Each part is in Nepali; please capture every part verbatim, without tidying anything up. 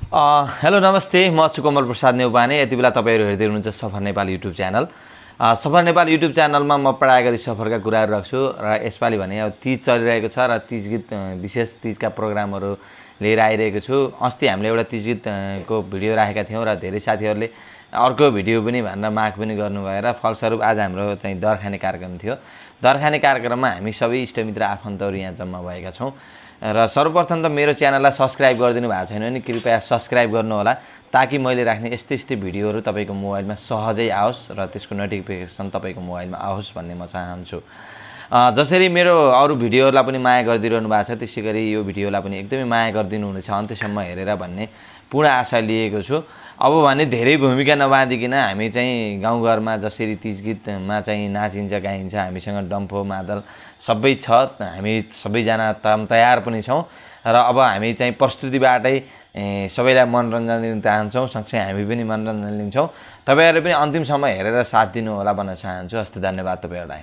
अ, हेलो नमस्ते, म छु कमल प्रसाद नेउपाने। यति बेला तपाईँहरू हेर्दै हुनुहुन्छ सफर नेपाल युट्युब च्यानल। अ, सफर नेपाल युट्युब च्यानलमा म प्राय गरी सफरका कुराहरू राख्छु र यसपालि भने अब तीज चलिरहेको छ र तीज गीत विशेष तीजका प्रोग्रामहरू लिएर आइरहेको छु। अस्ति हामीले एउटा तीज गीतको भिडियो राखेका थियौँ र धेरै साथीहरूले अर्को भिडियो पनि भनेर माग पनि गर्नुभयो र फलस्वरूप आज हाम्रो चाहिँ दर खाने कार्यक्रम थियो। दर खाने कार्यक्रममा हामी सबै इष्टमित्र आफन्तहरू यहाँ जम्मा भएका छौँ र सर्वप्रथम त मेरो च्यानललाई सब्सक्राइब गरिदिनु भएको छैन भने कृपया सब्सक्राइब गर्नुहोला, ताकि मैले राख्ने यस्तै यस्तै भिडियोहरू तपाईँको मोबाइलमा सहजै आओस् र त्यसको नोटिफिकेसन तपाईँको मोबाइलमा आओस् भन्ने म चाहन्छु। जसरी मेरो अरू भिडियोहरूलाई पनि माया गरिदिरहनु भएको छ, त्यसै गरी यो भिडियोलाई पनि एकदमै माया गरिदिनुहुनेछ अन्त्यसम्म हेरेर भन्ने पूर्ण आशा लिएको छु। अब भने धेरै भूमिका नबाँधिकन हामी चाहिँ गाउँघरमा जसरी तीज गीतमा चाहिँ नाचिन्छ गाइन्छ, हामीसँग डम्फो मादल सबै छ, हामी सबैजना तम तयार पनि छौँ र अब हामी चाहिँ प्रस्तुतिबाटै सबैलाई मनोरञ्जन दिन चाहन्छौँ, सँगसँगै हामी पनि मनोरञ्जन लिन्छौँ। तपाईँहरूले पनि अन्तिमसम्म हेरेर साथ दिनुहोला भन्न चाहन्छु। हस्त धन्यवाद तपाईँहरूलाई।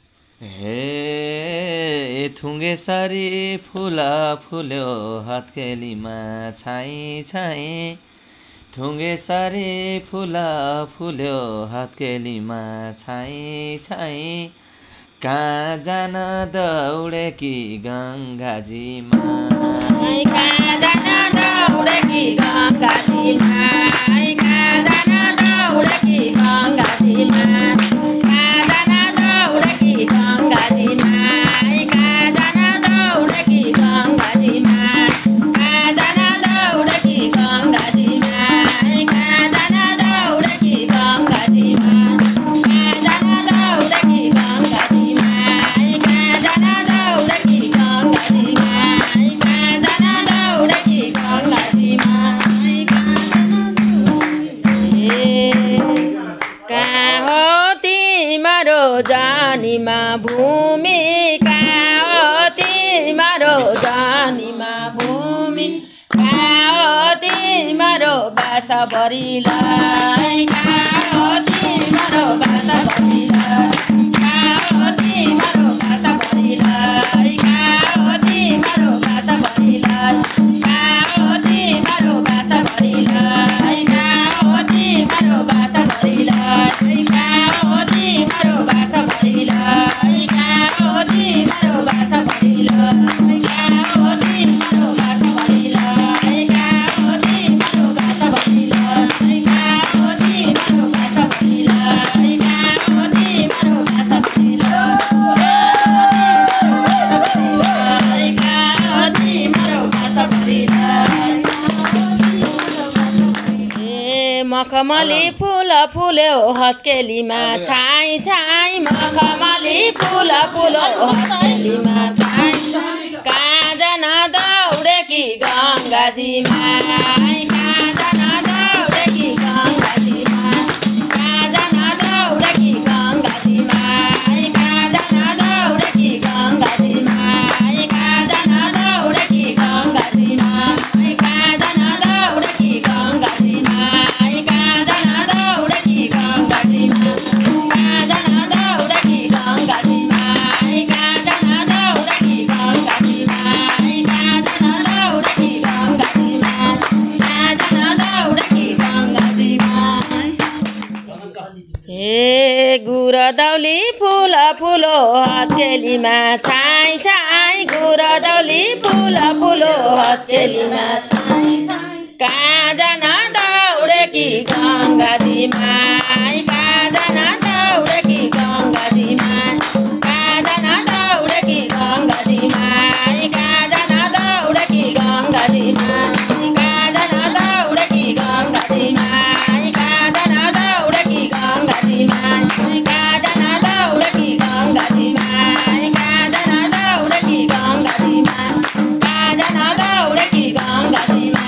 हे थुङ्गे सरी फुला फुल्यो हत्केलीमा छाई छाई, थुङ्गे सरी फुला फुल्यो हत्केलीमा छाई छाई, कहाँ जान दौडेकी गङ्गाजीमा, कहाँ जान दौडेकी गङ्गाजीमा, कहाँ जान दौडेकी गङ्गाजीमा, कहाँ जान दौडेकी गङ्गाजीमा, कहाँ जान दौडेकी गङ्गाजीमा, कहाँ जान दौडेकी गङ्गाजीमा, कहाँ जान दौडेकी गङ्गाजीमा, कहाँ जान दौडेकी गङ्गाजीमा, कहाँ जान दौडेकी गङ्गाजीमा, कहाँ जान दौडेकी गङ्गाजीमा, कहाँ हो तिम्रो जानीमा भूमि, कहाँ हो तिम्रो जानीमा भूमि, कहाँ हो तिम्रो बासाभरिलाई, कहाँ हो तिम्रो बासाभरिलाई, कहाँ हो तिम्रो बासाभरिलाई, कहाँ हो तिम्रो बासाभरिलाई, कहाँ हो तिम्रो बासाभरिलाई, कहाँ हो तिम्रो बासाभरिलाई, कहाँ हो तिम्रो बासाभरिलाई, कहाँ हो तिम्रो बासाभरिलाई, कहाँ हो तिम्रो बासाभरिलाई, कहाँ हो तिम्रो बासाभरिलाई, कहाँ हो तिम्रो बासाभरिलाई, कहाँ हो तिम्रो बासाभरिलाई, कहाँ हो तिम्रो बासाभरिलाई। ए मखमली फुल फुल्यो हत्केलीमा छाई छाई, मखमली फुल फुल्यो हत्केलीमा छाई छाई, कहाँ जान दौडेकी गङ्गाजीमा, कहाँ जान दौडेकी गङ्गाजीमा, कहाँ जान दौडेकी गङ्गाजीमा, कहाँ जान दौडेकी गङ्गाजीमा, कहाँ जान दौडेकी गङ्गाजीमा, कहाँ जान दौडेकी गङ्गाजीमा, कहाँ जान दौडेकी गङ्गाजीमा, कहाँ जान दौडेकी गङ्गाजीमा, कहाँ जान दौडेकी गङ्गाजीमा, कहाँ जान दौडेकी गङ्गाजीमा, कहाँ जान दौडेकी गङ्गाजीमा। हे गुरदौली फुल फुलो हत्केलीमा छाई छाई, गुरदौली फुल फुलो हत्केलीमा छाई छाई, कहाँ जान दौडेकी गङ्गाजीमा, कहाँ जान दौडेकी गङ्गाजीमा, कहाँ जान दौडेकी गङ्गाजीमा, कहाँ जान दौडेकी गङ्गाजीमा, कहाँ जान दौडेकी गङ्गाजीमा, कहाँ जान दौडेकी गङ्गाजीमा, कहाँ जान दौडेकी गङ्गाजीमा, कहाँ जान दौडेकी गङ्गाजीमा, कहाँ जान दौडेकी गङ्गाजीमा,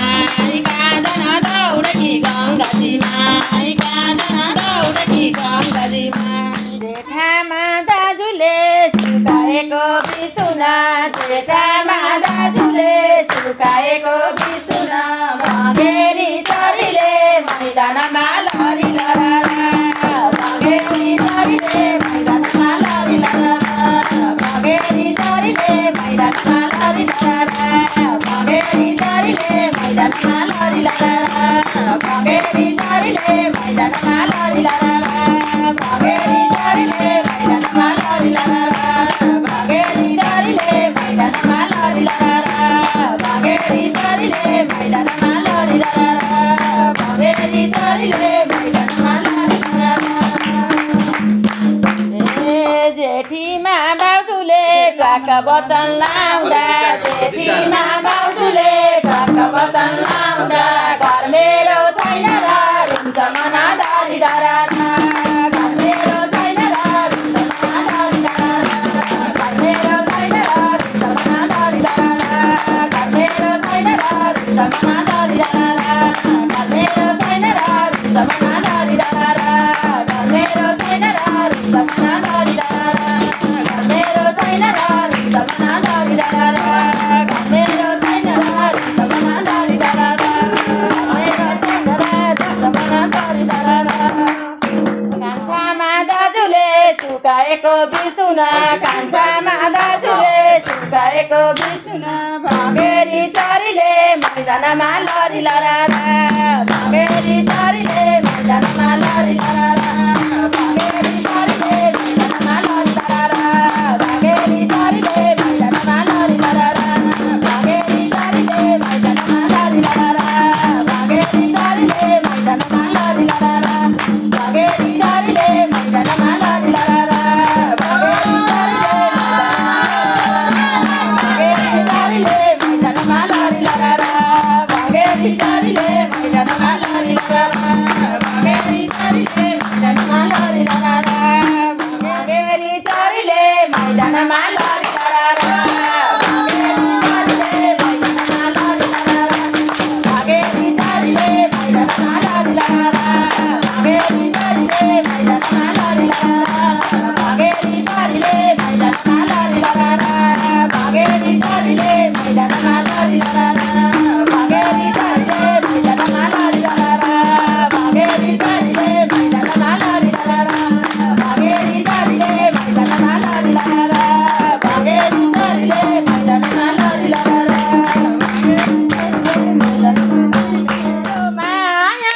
मैदानमा लडिलारा भगेरी चरीले मैदानमा लडिलारा भगेरी चरीले मैदानमा लडिलारा भगेरी चरीले मैदानमा लडिलारा भगेरी चरीले मैदानमा लडिलारा भगेरी चरीले मैदानमा लडिलारा ए जेठीमा बाउजूले ढाक वचन लाउँदा जेठीमा बाउजूले ढाक वचन लाउँदा घर मेरो छैन र रुन्छ मन दारी दारा घर मेरो छैन र रुन्छ मन दारी दारा घर मेरो छैन र रुन्छ मन दारी दारा घर मेरो छैन र रुन्छ मन दारी दारा घर मेरो छैन र रुन्छ मन दारी दारा घर मेरो छैन र रुन्छ मन दारी दारा घर मेरो छैन र रुन्छ मन दारी दारा घर मेरो छैन र रुन्छ मन दारी दारा मेरो छैन र रुन्छ मन दारी दारा कान्छामा दाजुले सुकाएको बिसुना कान्छामा दाजुले सुकाएको बिसुना भगेरी चरीले मैदानमा लडिलारा भगेरी चरीले मैदानमा लडिलारा भगेरी चरीले मैदानमा लडिलारा भगेरी चरीले मैदानमा लडिलारा भगेरी चरीले मैदानमा लडिलारा भगेरी चरीले मैदानमा लडिलारा भगेरी चरीले मैदानमा लडिलारा भगेरी चरीले मैदानमा लडिलारा भगेरी चरीले मैदानमा लडिलारा भगेरी चरीले मैदानमा लडिलारा भगेरी चरीले मैदानमा लडिलारा भगेरी चरीले मैदानमा लडिलारा भगेरी चरीले मैदानमा लडिलारा भगेरी चरीले मैदानमा लडिलारा भगेरी चरीले मैदानमा लडिलारा भगेरी चरीले मैदानमा लडिलारा भगेरी चरीले मैदानमा लडिलारा भगेरी चरीले मैदानमा लडिलारा भगेरी चरीले मैदानमा लडिलारा माया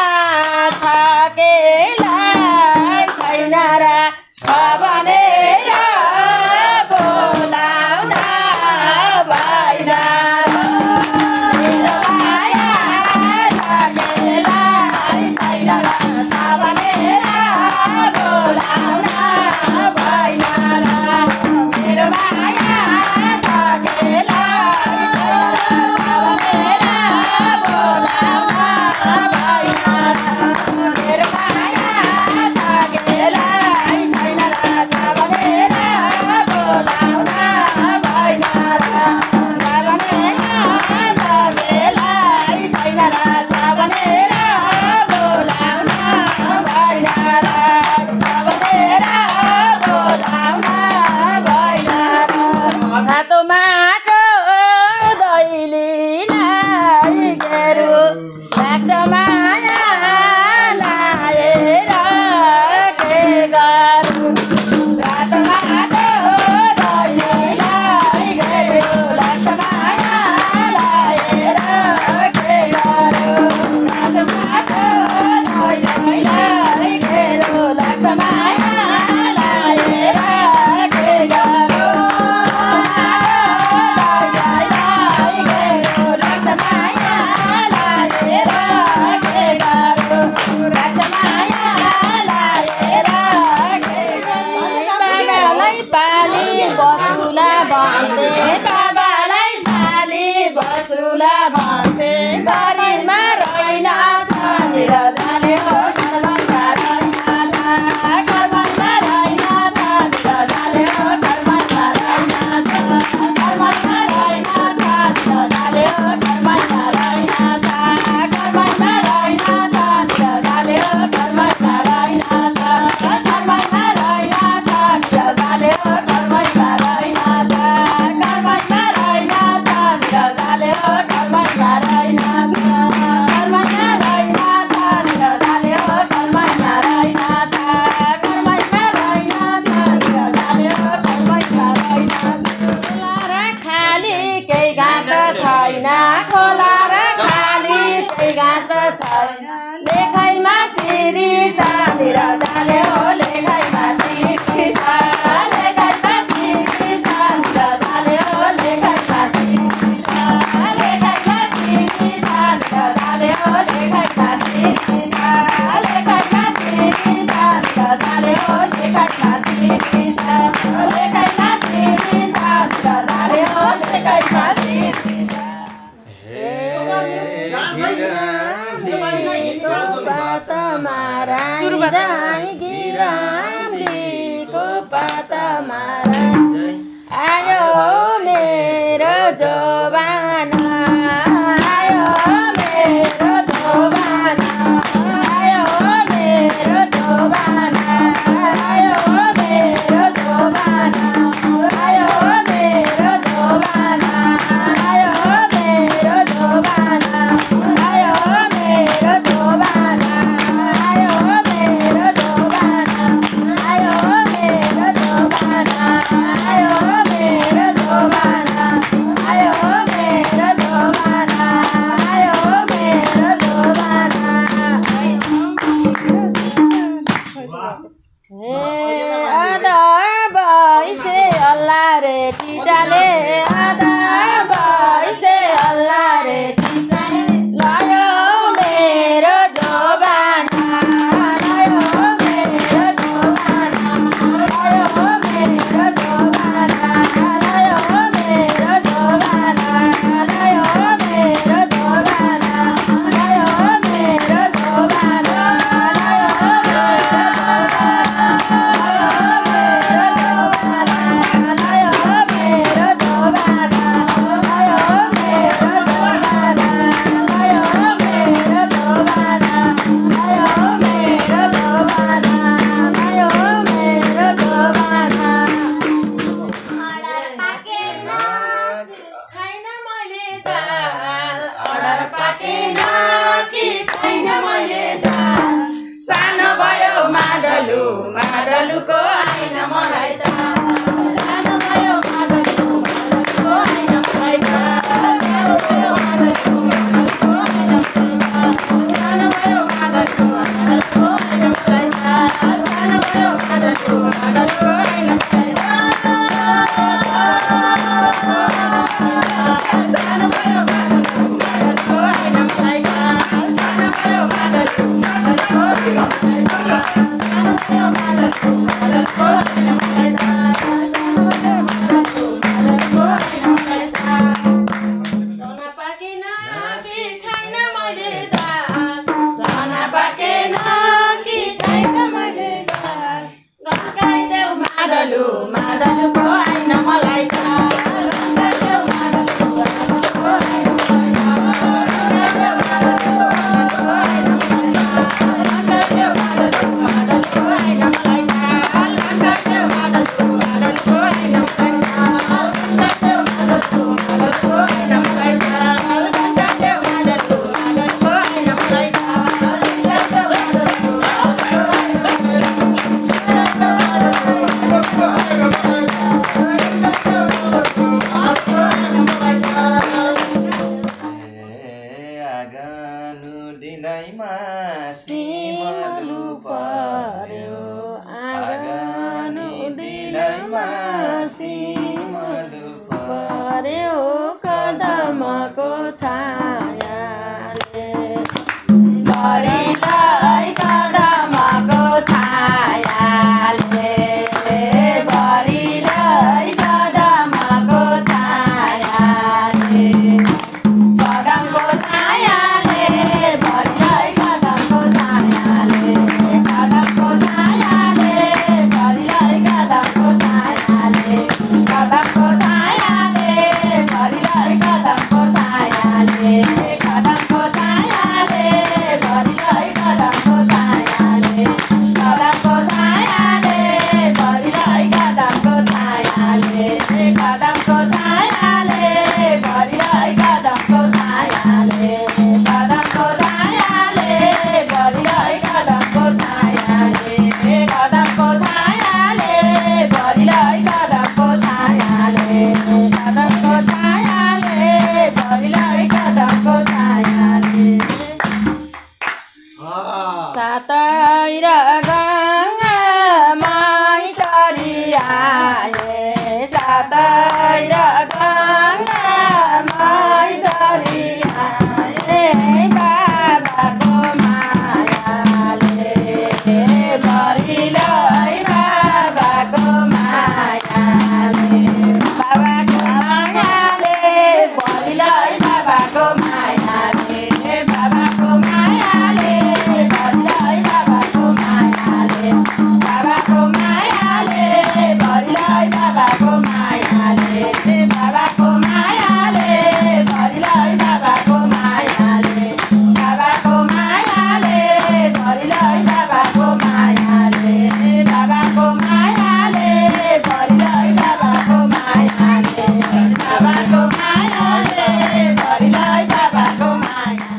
थाकेलाई छैन र छ भनेर बोलाउन भएन मेरो माया थाकेलाई छैन र छ भनेर बोलाउन भएन मेरो माया थाकेलाई छैन र छ भनेर बोलाउन भएन मेरो माया थाकेलाई छैन र छ भनेर बोलाउन भएन थाकेलाई छैन र छ भनेर बोलाउन भएन छ भनेर बोलाउन भएन रातो माटो दैलीलाई घेरु लाग्छ माया लाएर के गरौँ रातो माटो दैलीलाई घेरु लाग्छ माया लाएर के गरौँ रातो माटो दैलीलाई घेरु लाग्छ माया लाएर के गरौँ दैलीलाई घेरु लाग्छ माया लाएर के गरौँ लाग्छ माया लाएर के बाबालाई पाली बसुला भन्थे बाबालाई पाली बसुला भन्थे बारीमा रहेन छानेर जाने हो घरमा रहेन घरमा रहेन छानेर जाने हो घरमा रहेन घरमा रहेन छानेर जाने हो घरमा रहेन घरमा रहेन छानेर जाने हो घरमा रहेन घरमा रहेन छानेर जाने हो घरमा रहेन घरमा रहेन छानेर जाने हो घरमा रहेन गिरामलीको पातमा राई जाई गिरामलीको पातमा राई आयो मेरो जोबाना आयो मेरो जोबाना आयो मेरो जोबाना आयो मेरो जोबाना आयो मेरो जोबाना आयो मेरो जोबाना आयो मेरो जोबाना आयो मेरो जोबाना आयो मेरो जोबाना आयो मेरो जोबाना आयो मेरो जोबाना आयो मेरो जोबाना हे आधार भइसे अल्लाह रे टिटाले आधार भइसे अल्लाह रे टिटाले लायो मेरो जोबाना लायो मेरो जोबाना लायो मेरो जोबाना लायो मेरो जोबाना लायो मेरो जोबाना लायो मेरो जोबाना सानो भयो मादलु मादलुको आइन मलाई त सानो भयो मादलु मादलुको आइन मलाई त सानो भयो मादलु मादलुको आइन मलाई त सानो भयो मादलु मादलुको आइन मलाई त सानो भयो मादलु मादलुको आइन मलाई त सानो भयो मादलु मादलुको आइन मलाई त सानो भयो मादलु मादलुको मादलुको आइन मलाई त सिमलु पर्यो आँगन उडिलैमा सिमलु पर्यो कदमको छायाले बढीलाई कदमको छायाले बढीलाई कदमको छायाले कदमको छायाले बढीलाई कदमको छायाले कदमको छायाले बढीलाई कदमको छायाले कदमको छायाले बढीलाई कदमको छायाले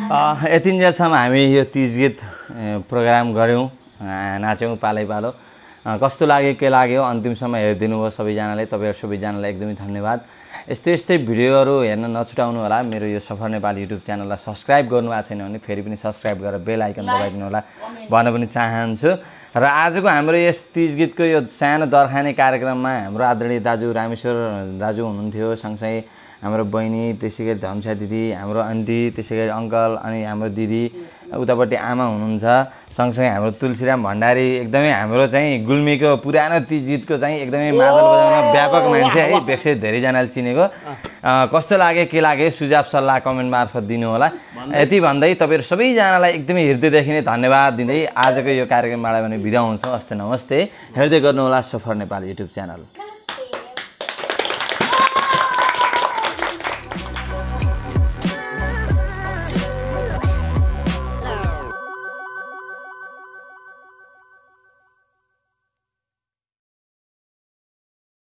यतिन्जेलसम्म हामी यो तिज गीत प्रोग्राम गऱ्यौँ, नाच्यौँ पालै पालो। कस्तो लाग्यो के लाग्यो अन्तिमसम्म हेरिदिनु भयो सबैजनाले, तपाईँहरू सबैजनालाई एकदमै धन्यवाद। यस्तै यस्तै भिडियोहरू हेर्न नछुटाउनु होला। मेरो यो सफर नेपाली युट्युब च्यानललाई सब्सक्राइब गर्नु भएको छैन भने फेरि पनि सब्सक्राइब गरेर बेल आइकन दबाइदिनु होला भन्न पनि चाहन्छु। र आजको हाम्रो यस तिज गीतको यो सानो दरखाने कार्यक्रममा हाम्रो आदरणीय दाजु रामेश्वर दाजु हुनुहुन्थ्यो, सँगसँगै हाम्रो बहिनी, त्यसै गरी धम्सा दिदी, हाम्रो आन्टी, त्यसै गरी अङ्कल, अनि हाम्रो दिदी, उतापट्टि आमा हुनुहुन्छ, सँगसँगै हाम्रो तुलसीराम भण्डारी, एकदमै हाम्रो चाहिँ गुल्मीको पुरानो तिज गीतको चाहिँ एकदमै मादल बजाउन व्यापक मान्छे है, बेक्सै धेरैजनाले चिनेको। कस्तो लाग्यो के लाग्यो सुझाव सल्लाह कमेन्ट मार्फत दिनु होला। यति भन्दै तपाईँहरू सबैजनालाई एकदमै हृदयदेखि नै धन्यवाद दिँदै आजको यो कार्यक्रमबाट भने बिदा हुन्छौँ। हस्ते नमस्ते। हेर्दै गर्नुहोला सफर नेपाली युट्युब च्यानल।